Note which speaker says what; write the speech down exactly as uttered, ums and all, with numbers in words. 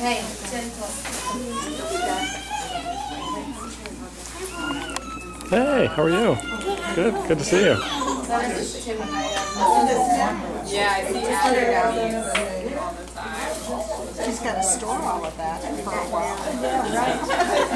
Speaker 1: Hey, gentle.
Speaker 2: Hey, how are you? Good, good to see you.
Speaker 1: Yeah, I see Asher down there all the time.
Speaker 3: She's got to store all of that for a while.